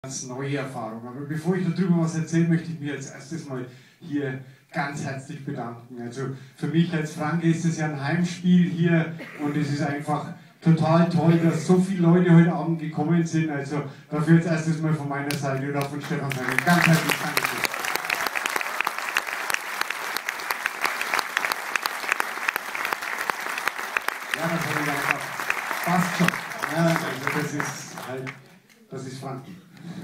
Ganz neue Erfahrung. Aber bevor ich darüber was erzähle, möchte ich mich als erstes mal hier ganz herzlich bedanken. Also für mich als Franke ist es ja ein Heimspiel hier und es ist einfach total toll, dass so viele Leute heute Abend gekommen sind. Also dafür jetzt erstes mal von meiner Seite und auch von Stefan Seite ganz herzlich Dankeschön. Ja, das habe ich einfach. Passt schon. Ja, also das ist Franken.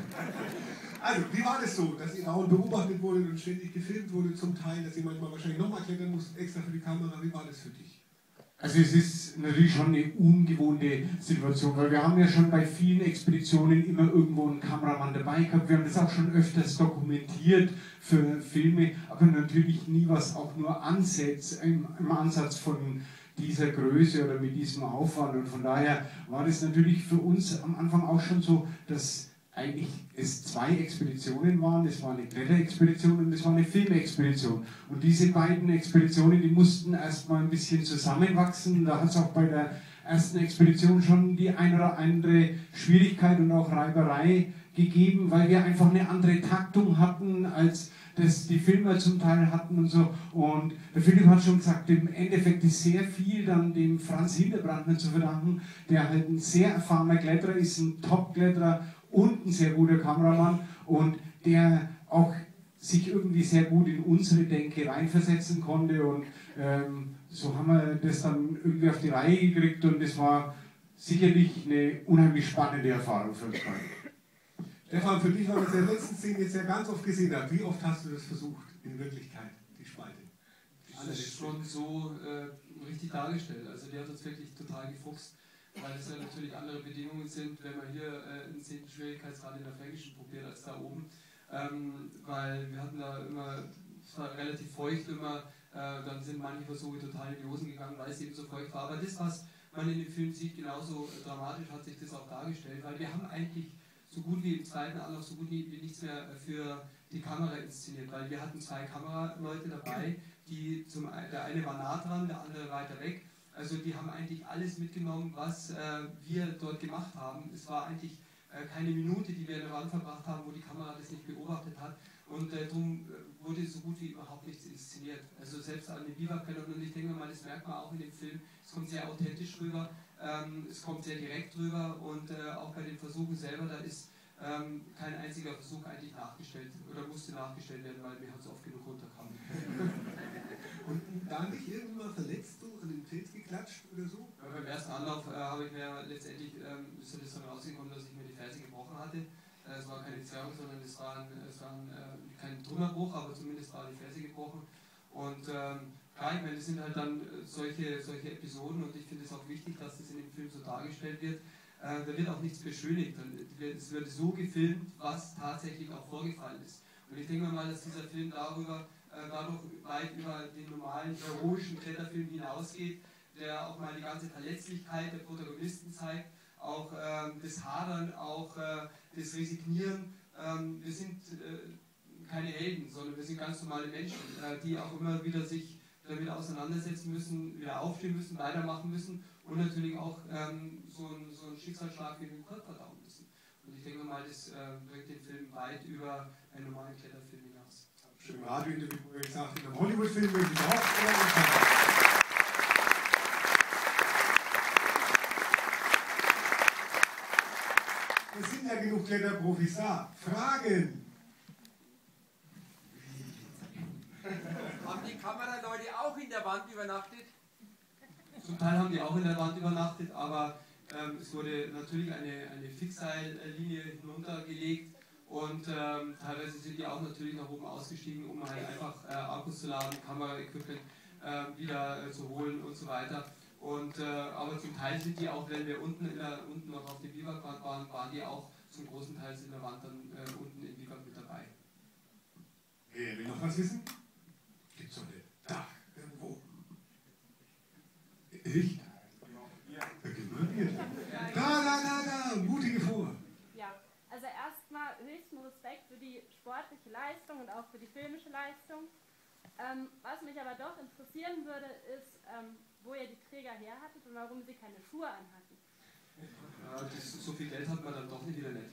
Also, wie war das so, dass ihr dauernd beobachtet wurdet und ständig gefilmt wurde zum Teil, dass ihr manchmal wahrscheinlich nochmal klettern musst, extra für die Kamera? Wie war das für dich? Also es ist natürlich schon eine ungewohnte Situation, weil wir haben ja schon bei vielen Expeditionen immer irgendwo einen Kameramann dabei gehabt. Wir haben das auch schon öfters dokumentiert für Filme, aber natürlich nie was auch nur ansetzt, im Ansatz von dieser Größe oder mit diesem Aufwand. Und von daher war das natürlich für uns am Anfang auch schon so, dass eigentlich es zwei Expeditionen waren. Es war eine Kletterexpedition und es war eine Filmexpedition. Und diese beiden Expeditionen, die mussten erstmal ein bisschen zusammenwachsen. Da hat es auch bei der ersten Expedition schon die eine oder andere Schwierigkeit und auch Reiberei gegeben, weil wir einfach eine andere Taktung hatten, als das die Filmer zum Teil hatten und so. Und der Philipp hat schon gesagt, im Endeffekt ist sehr viel dann dem Franz Hildebrandner zu verdanken, der halt ein sehr erfahrener Kletterer ist, ein Top-Kletterer und ein sehr guter Kameramann und der auch sich irgendwie sehr gut in unsere Denke reinversetzen konnte und so haben wir das dann irgendwie auf die Reihe gekriegt und es war sicherlich eine unheimlich spannende Erfahrung für uns beide. Stefan, für dich war das in der letzten Szene jetzt ja ganz oft gesehen hat. Wie oft hast du das versucht, in Wirklichkeit, die Spalte? Das ist schon so richtig dargestellt. Also die hat uns wirklich total gefuchst, weil es ja natürlich andere Bedingungen sind, wenn man hier einen 10. Schwierigkeitsgrad in der Fränkischen probiert als da oben. Weil wir hatten da immer, es war relativ feucht immer, dann sind manche Versuche total in die Hosen gegangen, weil es eben so feucht war. Aber das, was man in dem Film sieht, genauso dramatisch hat sich das auch dargestellt, weil wir haben eigentlich so gut wie im zweiten Anlauf so gut wie nichts mehr für die Kamera inszeniert, weil wir hatten zwei Kameraleute dabei, der eine war nah dran, der andere weiter weg. Also die haben eigentlich alles mitgenommen, was wir dort gemacht haben. Es war eigentlich keine Minute, die wir in der Wand verbracht haben, wo die Kamera das nicht beobachtet hat. Und darum wurde so gut wie überhaupt nichts inszeniert. Also selbst an den Biwakbändern, und ich denke mal, das merkt man auch in dem Film, es kommt sehr authentisch rüber, es kommt sehr direkt rüber und auch bei den Versuchen selber, da ist kein einziger Versuch eigentlich nachgestellt oder musste nachgestellt werden, weil wir halt so oft genug runterkamen. Und da nicht irgendwann mal verletzt, du an den Fels geklatscht oder so? Ja, beim ersten Anlauf habe ich mir letztendlich, ist das dann rausgekommen, dass ich mir die Ferse gebrochen hatte. Es war keine Zerrung, sondern es war kein Trümmerbruch, aber zumindest war die Ferse gebrochen. Und klar, ich meine, das sind halt dann solche Episoden und ich finde es auch wichtig, dass das in dem Film so dargestellt wird. Da wird auch nichts beschönigt. Es wird so gefilmt, was tatsächlich auch vorgefallen ist. Und ich denke mal, dass dieser Film dadurch weit über den normalen heroischen Kletterfilm hinausgeht, der auch mal die ganze Verletzlichkeit der Protagonisten zeigt, auch das Hadern, auch das Resignieren. Wir sind keine Helden, sondern wir sind ganz normale Menschen, die auch immer wieder sich damit auseinandersetzen müssen, wieder aufstehen müssen, weitermachen müssen und natürlich auch so einen Schicksalsschlag wie den Kurt verdauen müssen. Und ich denke mal, das bringt den Film weit über einen normalen Kletterfilm hinaus. Schon im Radiointerview, wo ihr gesagt habt, in einem Hollywood-Film würde ich überhaupt Es sind ja genug Kletterprofis da. Fragen? Haben die Kameraleute auch in der Wand übernachtet? Zum Teil haben die auch in der Wand übernachtet, aber es wurde natürlich eine Fixseillinie hinuntergelegt und teilweise sind die auch natürlich nach oben ausgestiegen, um halt einfach Akkus zu laden, Kameraequipment wieder zu holen und so weiter. Und, aber zum Teil sind die auch, wenn wir unten noch auf dem Biwak waren die auch zum großen Teil in der Wand dann unten im Biwak mit dabei. Wer will noch was wissen? Gibt's so eine da irgendwo? Ich? Da, mutige vor. Ja, also erstmal höchsten Respekt für die sportliche Leistung und auch für die filmische Leistung. Was mich aber doch interessieren würde, ist, wo ihr die Träger her hattet und warum sie keine Schuhe anhatten. So viel Geld hat man dann doch nicht wieder nicht.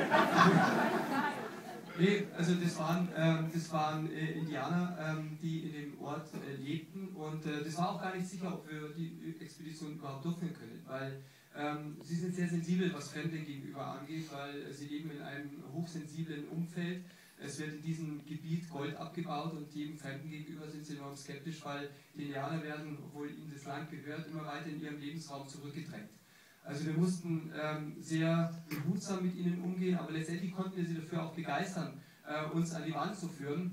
Nee, also das waren Indianer, die in dem Ort lebten, und das war auch gar nicht sicher, ob wir die Expedition überhaupt durchführen können, weil sie sind sehr sensibel, was Fremde gegenüber angeht, weil sie leben in einem hochsensiblen Umfeld. Es wird in diesem Gebiet Gold abgebaut, und jedem Fremden gegenüber sind sie enorm skeptisch, weil die Indianer werden, obwohl ihnen das Land gehört, immer weiter in ihrem Lebensraum zurückgedrängt. Also wir mussten sehr behutsam mit ihnen umgehen, aber letztendlich konnten wir sie dafür auch begeistern, uns an die Wand zu führen.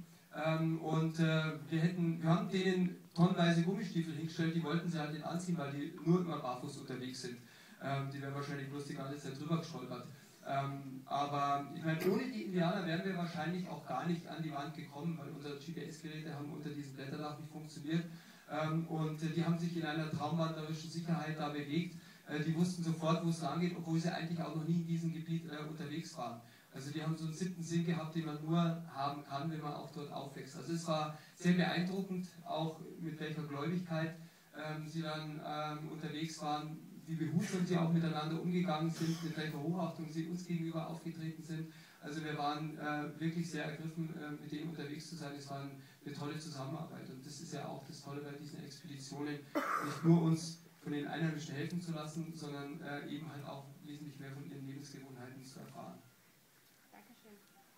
Wir haben denen tonnenweise Gummistiefel hingestellt, die wollten sie halt nicht anziehen, weil die nur immer barfuß unterwegs sind. Die wären wahrscheinlich bloß die ganze Zeit drüber gestolpert. Aber ich meine, ohne die Indianer wären wir wahrscheinlich auch gar nicht an die Wand gekommen, weil unsere GPS-Geräte haben unter diesem Blätterdach nicht funktioniert. Und die haben sich in einer traumwanderischen Sicherheit da bewegt. Die wussten sofort, wo es lang geht, obwohl sie eigentlich auch noch nie in diesem Gebiet unterwegs waren. Also die haben so einen 7. Sinn gehabt, den man nur haben kann, wenn man auch dort aufwächst. Also es war sehr beeindruckend, auch mit welcher Gläubigkeit sie dann unterwegs waren, wie behutsam sie auch miteinander umgegangen sind, mit welcher Hochachtung sie uns gegenüber aufgetreten sind. Also wir waren wirklich sehr ergriffen, mit denen unterwegs zu sein. Es war eine tolle Zusammenarbeit, und das ist ja auch das Tolle bei diesen Expeditionen, nicht nur uns von den Einheimischen helfen zu lassen, sondern eben halt auch wesentlich mehr von ihren Lebensgewohnheiten zu erfahren. Dankeschön.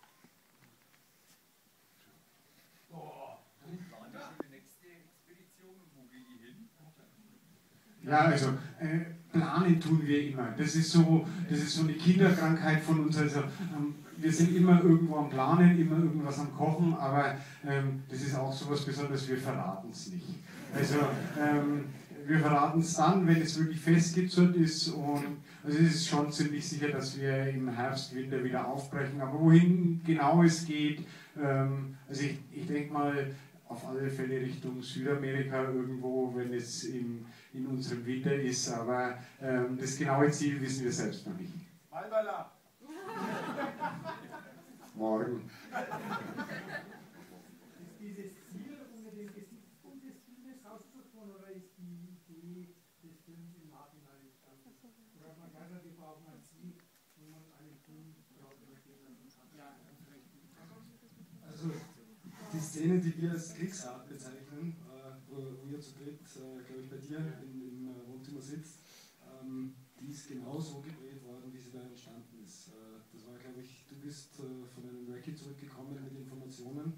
Wann ist die nächste Expedition und wo geht die hin? Ja, also planen tun wir immer. Das ist so eine Kinderkrankheit von uns. Also, wir sind immer irgendwo am Planen, immer irgendwas am Kochen, aber das ist auch so was Besonderes, wir verraten es nicht. Also wir verraten es dann, wenn es wirklich festgezurrt ist, und also es ist schon ziemlich sicher, dass wir im Herbst, Winter wieder aufbrechen. Aber wohin genau es geht, also ich denke mal auf alle Fälle Richtung Südamerika irgendwo, wenn es in unserem Winter ist, aber das genaue Ziel wissen wir selbst noch nicht. Malbala! Morgen. Ist dieses Ziel unter dem Gesichtspunkt des Filmes rauszufinden, oder ist die Idee des Films im Nachhinein entstanden? Oder hat man gesagt, wir brauchen ein Ziel, wo man einen Film daraus entstehen lassen kann? Ja, also die Szene, die wir als Kriegsrat bezeichnen, wo ihr zu dritt, glaube ich, bei dir im Wohnzimmer sitzt, die ist genau so gedreht worden, wie sie da entstanden ist. Das war, glaube ich, du bist von einem Recce zurückgekommen mit Informationen.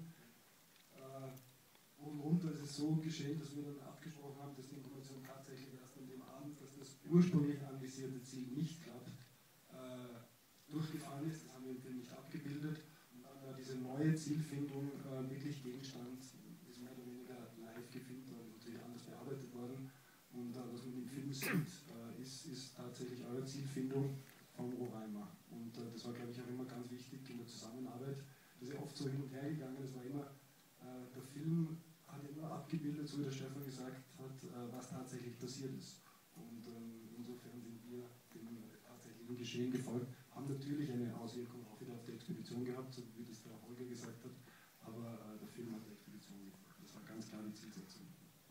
Und runter ist es so geschehen, dass wir dann abgesprochen haben, dass die Information tatsächlich erst an dem Abend, dass das ursprünglich anvisierte Ziel nicht klappt, durchgefallen ist. Das haben wir im Film nicht abgebildet. Und dann war diese neue Zielfindung wirklich Gegenstand, ist mehr oder weniger live gefilmt worden, natürlich anders bearbeitet worden. Und was man im Film sieht, ist tatsächlich eure Zielfindung vom Roraima. Und das war, glaube ich, auch immer ganz wichtig in der Zusammenarbeit. Das ist ja oft so hin und her gegangen. Es war immer, der Film hat immer abgebildet, so wie der Stefan gesagt hat, was tatsächlich passiert ist. Und insofern sind wir dem tatsächlichen Geschehen gefolgt, haben natürlich eine Auswirkung auch wieder auf die Expedition gehabt, so wie das der Holger gesagt hat, aber der Film hat der Expedition gefolgt. Das war ganz klar die Zielsetzung.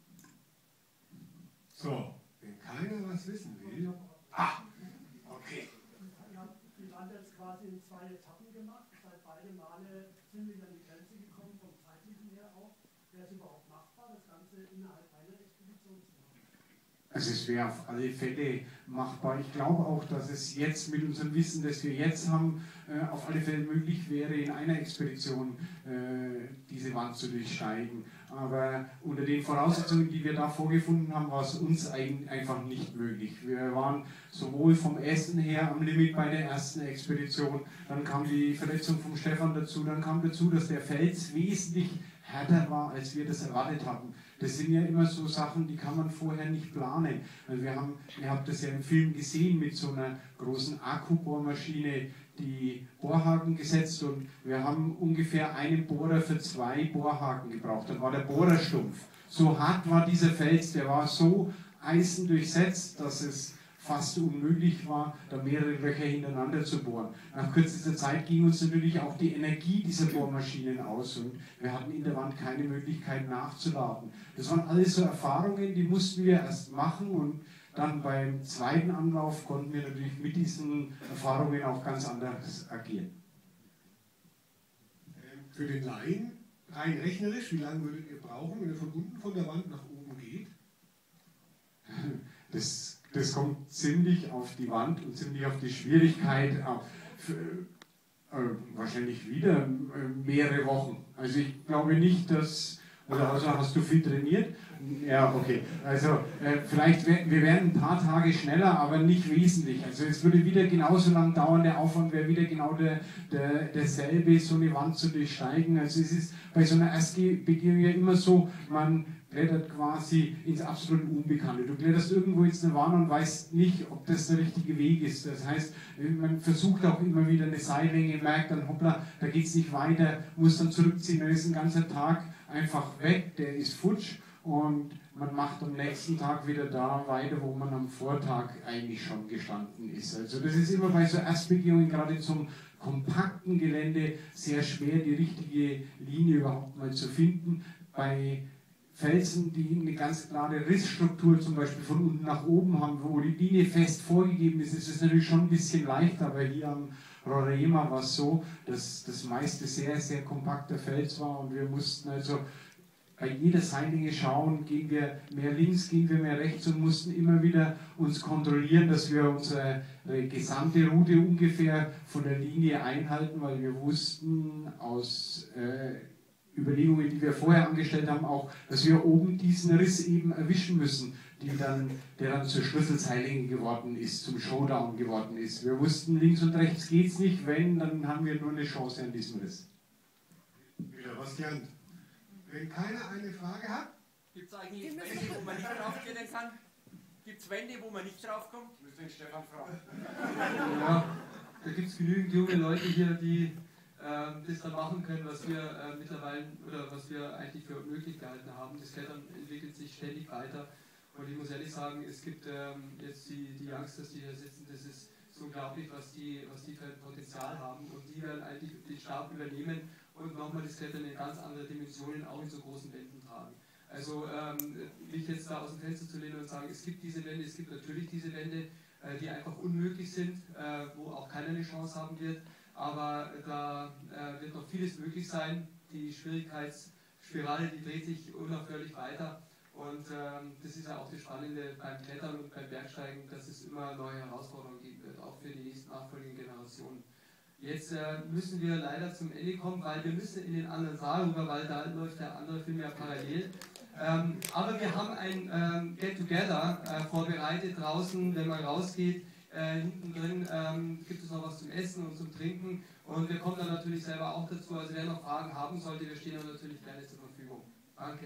So, wenn keiner was wissen will. Okay. Ihr habt den Ansatz quasi in 2 Etappen gemacht, seid beide Male ziemlich an die Grenze gekommen, vom zeitlichen her auch. Wäre es überhaupt machbar, das Ganze innerhalb einer Expedition zu machen? Also es wäre auf alle Fälle machbar. Ich glaube auch, dass es jetzt mit unserem Wissen, das wir jetzt haben, auf alle Fälle möglich wäre, in einer Expedition diese Wand zu durchsteigen. Aber unter den Voraussetzungen, die wir da vorgefunden haben, war es uns einfach nicht möglich. Wir waren sowohl vom Essen her am Limit bei der ersten Expedition, dann kam die Verletzung vom Stefan dazu, dann kam dazu, dass der Fels wesentlich härter war, als wir das erwartet hatten. Das sind ja immer so Sachen, die kann man vorher nicht planen. Also ihr habt das ja im Film gesehen mit so einer großen Akkubohrmaschine, die Bohrhaken gesetzt, und wir haben ungefähr einen Bohrer für 2 Bohrhaken gebraucht. Dann war der Bohrer stumpf. So hart war dieser Fels, der war so eisendurchsetzt, dass es fast unmöglich war, da mehrere Löcher hintereinander zu bohren. Nach kürzester Zeit ging uns natürlich auch die Energie dieser Bohrmaschinen aus, und wir hatten in der Wand keine Möglichkeit nachzuladen. Das waren alles so Erfahrungen, die mussten wir erst machen, und dann beim zweiten Anlauf konnten wir natürlich mit diesen Erfahrungen auch ganz anders agieren. Für den Laien, rein rechnerisch, wie lange würdet ihr brauchen, wenn ihr von unten von der Wand nach oben geht? Das kommt ziemlich auf die Wand und ziemlich auf die Schwierigkeit, wahrscheinlich wieder mehrere Wochen. Also ich glaube nicht, dass, oder also hast du viel trainiert? Ja, okay. Also vielleicht, wir wären ein paar Tage schneller, aber nicht wesentlich. Also es würde wieder genauso lang dauern, der Aufwand wäre wieder genau derselbe, so eine Wand zu durchsteigen. Also es ist bei so einer Erstbegehung ja immer so, man klettert quasi ins absolut Unbekannte. Du kletterst irgendwo ins Nirvana und weißt nicht, ob das der richtige Weg ist. Das heißt, man versucht auch immer wieder eine Seillänge, merkt dann, hoppla, da geht es nicht weiter, muss dann zurückziehen, dann ist ein ganzer Tag einfach weg, der ist futsch und man macht am nächsten Tag wieder da weiter, wo man am Vortag eigentlich schon gestanden ist. Also das ist immer bei so Erstbegehungen, gerade zum kompakten Gelände, sehr schwer, die richtige Linie überhaupt mal zu finden. Bei Felsen, die eine ganz klare Rissstruktur zum Beispiel von unten nach oben haben, wo die Linie fest vorgegeben ist, ist es natürlich schon ein bisschen leichter, aber hier am Roraima war es so, dass das meiste sehr, sehr kompakter Fels war und wir mussten also bei jeder Seillänge schauen, gehen wir mehr links, gehen wir mehr rechts und mussten immer wieder uns kontrollieren, dass wir unsere gesamte Route ungefähr von der Linie einhalten, weil wir wussten aus Überlegungen, die wir vorher angestellt haben, auch, dass wir oben diesen Riss eben erwischen müssen, der dann zur Schlüsselseillänge geworden ist, zum Showdown geworden ist. Wir wussten, links und rechts geht es nicht, wenn, dann haben wir nur eine Chance an diesem Riss. Wieder was gelernt. Wenn keiner eine Frage hat, gibt es eigentlich Wände, wo man nicht draufklettern kann? Gibt es Wände, wo man nicht draufkommt? müsst ihr den Stefan fragen. Ja, da gibt es genügend junge Leute hier, die das dann machen können, was wir mittlerweile oder was wir eigentlich für möglich gehalten haben. Das Klettern entwickelt sich ständig weiter und ich muss ehrlich sagen, es gibt jetzt die Youngsters, die hier sitzen, das ist so unglaublich, was die für ein Potenzial haben und die werden eigentlich den Stab übernehmen und nochmal das Klettern in ganz andere Dimensionen auch in so großen Wänden tragen. Also mich jetzt da aus dem Fenster zu lehnen und sagen, es gibt diese Wände, es gibt natürlich diese Wände, die einfach unmöglich sind, wo auch keiner eine Chance haben wird. Aber da wird noch vieles möglich sein. Die Schwierigkeitsspirale, die dreht sich unaufhörlich weiter. Und das ist ja auch das Spannende beim Klettern und beim Bergsteigen, dass es immer neue Herausforderungen geben wird, auch für die nächsten nachfolgenden Generationen. Jetzt müssen wir leider zum Ende kommen, weil wir müssen in den anderen Saal rüber, weil da läuft der andere Film ja parallel. Aber wir haben ein Get-Together vorbereitet draußen, wenn man rausgeht. Hinten drin gibt es noch was zum Essen und zum Trinken und wir kommen dann natürlich selber auch dazu. Also wer noch Fragen haben sollte, wir stehen dann natürlich gerne zur Verfügung. Danke.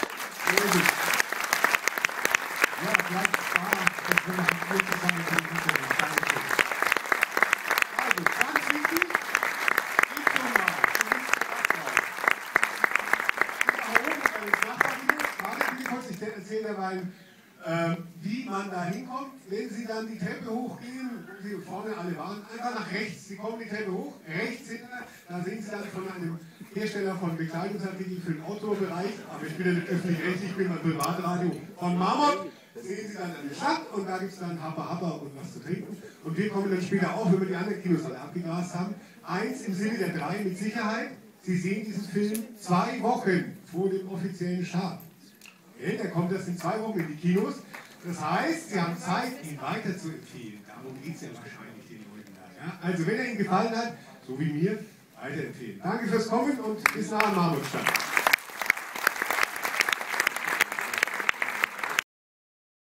Ja, bleibt Spaß, dass wir noch viel zusammen trinken. Danke. Also, ganz wichtig, ich komme mal. Warte bitte kurz, ich erzähle dabei, wie man da hinkommt. Wenn Sie dann die Treppe hochgehen, wo Sie vorne alle waren, einfach nach rechts. Sie kommen die Treppe hoch, rechts hinten, da sehen Sie dann von einem Hersteller von Bekleidungsartikeln für den Outdoor-Bereich, aber ich bin ja nicht öffentlich-rechtlich, ich bin beim Privatradio von Marmot. Sehen Sie dann eine Stadt und da gibt es dann Happa und was zu trinken. Und wir kommen dann später auch, wenn wir die anderen Kinos alle abgegrast haben. Eins im Sinne der drei mit Sicherheit, Sie sehen diesen Film 2 Wochen vor dem offiziellen Start. Okay, der kommt erst in 2 Wochen in die Kinos. Das heißt, Sie haben Zeit, ihn weiter zu empfehlen. Darum geht es ja wahrscheinlich den Leuten da. Ja? Also wenn er Ihnen gefallen hat, so wie mir, weiterempfehlen. Danke fürs Kommen und bis nah an Marmotstadt.